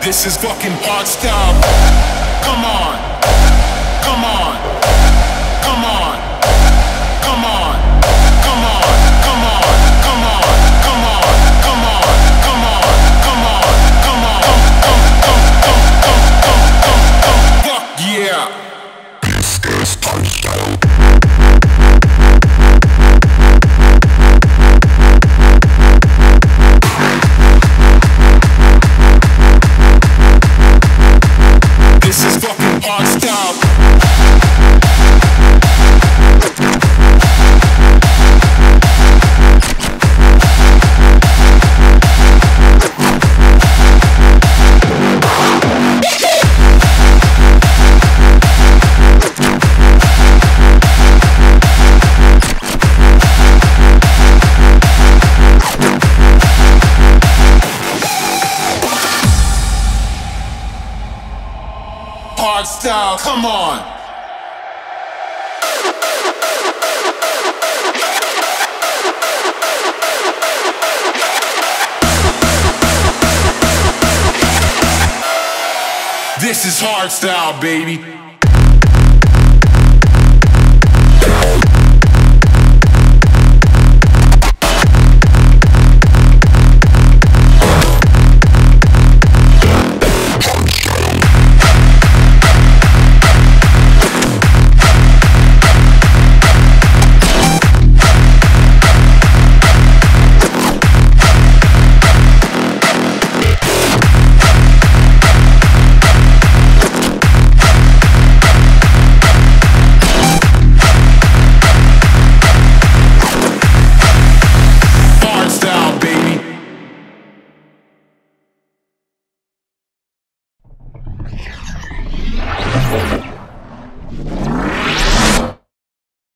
This is fucking hardstyle. Come on, come on, come on, come on, come on, come on, come on, come on, come on, come on, come on, come on, fuck yeah. This is hardstyle. This is fucking hardstyle. Hardstyle, come on. This is hardstyle, baby. Hardstyle, baby.